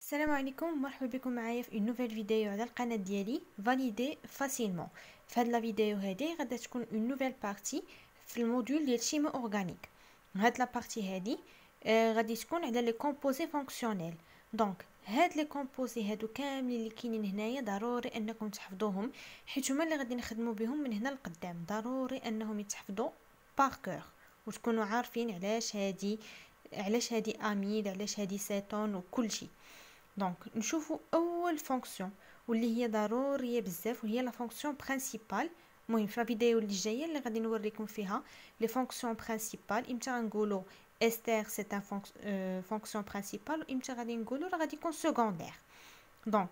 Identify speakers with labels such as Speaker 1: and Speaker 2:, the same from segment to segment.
Speaker 1: السلام عليكم، مرحبا بكم معايا في نوفيل فيديو على القناه ديالي فاليدي فاسيلمون. في هاد لا فيديو هادي غادا تكون اون نوفيل بارتي في الموديول ديال شيمي اورغانيك. هاد لا بارتي هادي غادي تكون على لي كومبوزي فونكسيونيل. دونك هاد لي كومبوزي هادو كاملين اللي كاينين هنايا ضروري انكم تحفظوهم، حيت هما اللي غادي نخدموا بهم من هنا لقدام. ضروري انهم يتحفظوا باركور وتكونوا عارفين علاش هادي اميد، علاش هادي سيتون وكل شيء. دونك نشوفوا اول فونكسيون واللي هي ضروريه بزاف، وهي لا فونكسيون برينسيپال. المهم في الفيديو اللي جايه اللي غادي نوريكم فيها لي فونكسيون برينسيپال. امتى غنقولوا استر سي ان فونكسيون برينسيپال، وامتى غادي نقولوا راه غادي يكون سكوندير. دونك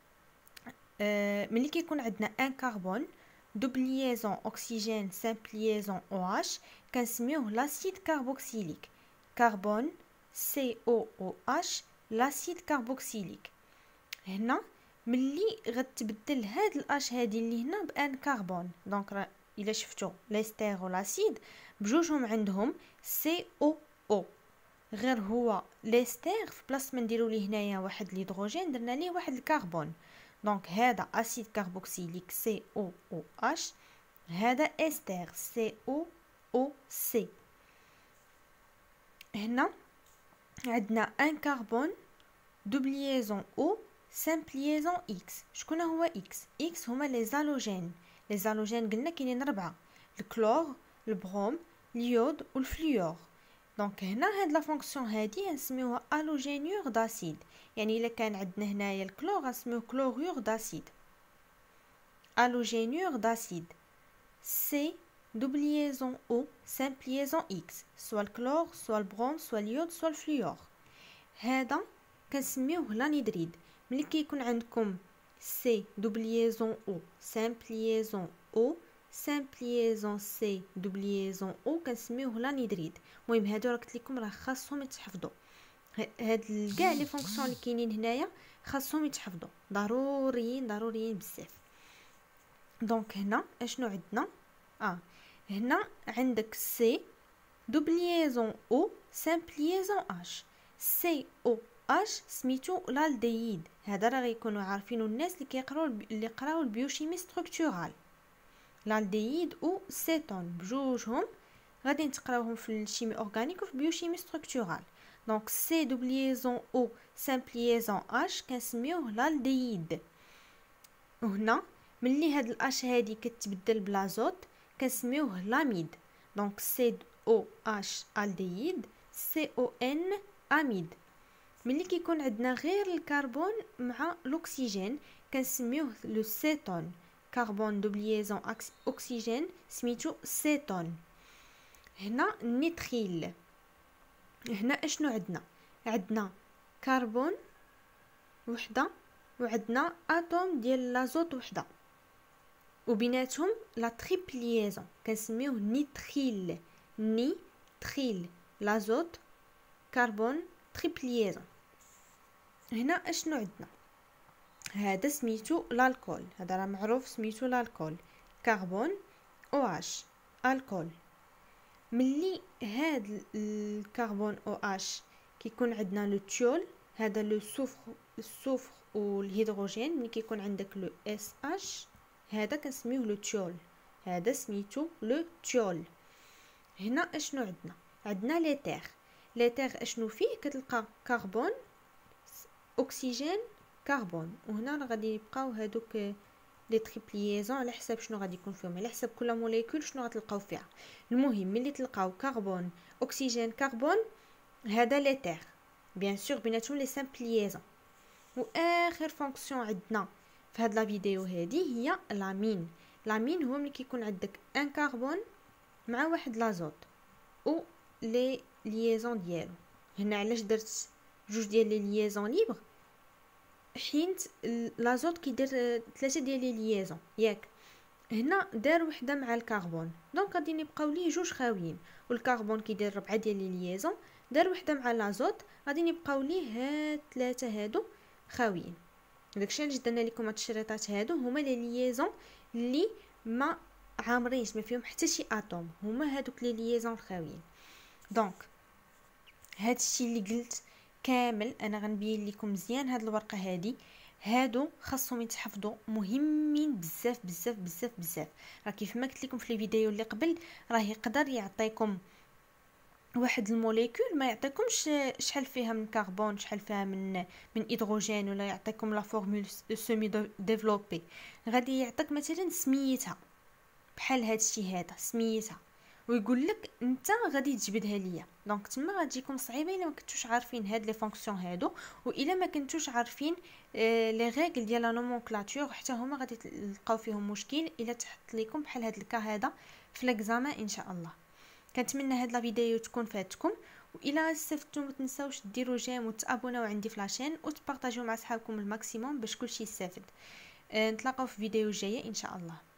Speaker 1: ملي كيكون عندنا ان كربون دوبل ليزون اوكسيجين سامبل ليزون او اش كنسميوه لاسيد كاربوكسيليك. كربون سي او او اش لاسيد كاربوكسيليك. هنا ملي غتبدل هاد الاش هادي اللي هنا بان كربون، دونك راه الا شفتوا ليستير ولاسيد بجوجهم عندهم سي او او، غير هو ليستير في بلاصه ما نديروا ليه هنايا واحد الهيدروجين درنا ليه واحد الكربون. دونك هذا اسيد كاربوكسيليك سي او او اش، هذا استير سي او او سي. هنا عندنا ان كربون دوبل ليزون او سامبل ليزون اكس. شكون هو اكس؟ اكس هما لي زالوجين. لي زالوجين قلنا كاينين 4: الكلور، البروم، اليود والفليور. دونك هنا هاد لا فونكسيون هادي نسميوها الوجينيور داسيد. يعني الا كان عندنا هنايا الكلور غنسميوه كلوريور داسيد. الوجينيور داسيد سي دوبل ليزون او سامبل ليزون اكس، سوا الكلور سوا البروم سوا اليود سوا الفليور. هذا كنسميوه لانيدريد. ملي كيكون عندكم سي دوبل ليزون او سامبل ليزون او سامبل ليزون سي دوبل ليزون او كنسميوه لانيدريد. المهم هادو راه قلت لكم راه خاصهم يتحفظوا. هاد كاع لي فونكسيون اللي كاينين هنايا خاصهم يتحفظوا، ضروريين بزاف. دونك هنا اشنو عندنا؟ هنا عندك سي دوبل ليزون او سامبل ليزون اش. سي او اش سميتو لالدييد. هذا راه غيكونوا عارفينه الناس اللي قراو البيوشيمي ستركتورال. لالدييد او سيتون بجوجهم غادي نتقراوهم في الشيمي اورغانيك وفي البيوشيمي ستركتورال. دونك سي دوبل ليزون او سامبل ليزون اش كنسميوه لالدييد. وهنا ملي هاد الاش هادي كتبدل بلازوت كنسميوه لاميد. دونك سي او اش الدييد، سي او ان اميد. ملي كيكون عندنا غير الكربون مع الاكسجين كنسميوه لو سيتون. كربون دوبل ليزون اكسجين سميتو سيتون. هنا نيتريل. هنا اشنو عندنا كربون وحده وعندنا اتوم ديال لازوت وحده وبيناتهم لا تريبل ليزون كنسميوه نيتريل. نيتريل لازوت كربون تريبل ليزون. هنا اشنو عندنا؟ هذا سميتو الكول. هذا راه معروف سميتو الكول. كربون او اش الكول. ملي هاد الكربون او اش كيكون عندنا لو تيول، هذا لو السوفر والهيدروجين. ملي كيكون عندك لو اس اش هذا كنسميوه لو تيول. هذا سميتو لو تيول. هنا اشنو عندنا ليتر. ليتر اشنو فيه؟ كتلقى كربون اكسجين كربون. وهنا راه غادي يبقاو هادوك لي تريبليزون على حساب شنو غادي يكون فيهم، على حساب كل موليكول شنو غتلقاو فيها. المهم ملي تلقاو كربون اكسجين كربون هذا ليتر. بيان سور بيناتهم لي سامبليزون. واخر فونكسيون عندنا في هاد لا فيديو هادي هي لامين. لامين هو ملي كيكون عندك ان كربون مع واحد لازوت او لي ليزون ديالو. هنا علاش درت جوج ديال لي ليزون ليبر؟ حيت لازوت كيدير 3 ديال لي ليزون ياك. هنا دار وحده مع الكربون، دونك غادي يبقاو ليه جوج خاويين. والكربون كيدير 4 ديال لي ليزون، دار وحده مع لازوت، غادي يبقاو ليه هاد 3 هادو خاويين. داكشي علاش درنا لكم هاد الشريطات هادو هما لي ليزون اللي ما عامرينش، ما فيهم حتى شي اتوم، هما هادوك لي ليزون الخاويين. دونك هادشي اللي قلت كامل انا غنبين لكم مزيان هاد الورقه هادو خاصهم يتحفظوا، مهمين بزاف بزاف بزاف بزاف. راه كيف ما قلت لكم في الفيديو اللي قبل، راه يقدر يعطيكم واحد الموليكول ما يعطيكمش شحال فيها من كربون، شحال فيها من هيدروجين، ولا يعطيكم لا فورمول سيمي ديفلوبي. غادي يعطيك مثلا سميتها بحال هاد الشيء هذا سميتها، ويقول لك انت غادي تجبدها ليا. دونك تما غتجيكم صعيبه الا ما كنتوش عارفين هاد لي فونكسيون هادو، والا ما كنتوش عارفين لي ريغل ديال لا نومونكلاتور، حتى هما غادي تلقاو فيهم مشكل الا تحط لكم بحال هاد الكا هذا في ليكزامان ان شاء الله. كنتمنى هاد لا فيديو تكون فاتكم، والا استفدتوا ما تنساوش ديروا جيم وتابوناو عندي في لاشين وتبارطاجيو مع صحابكم الماكسيموم باش كلشي يستافد. نتلاقاو في فيديو جايه ان شاء الله.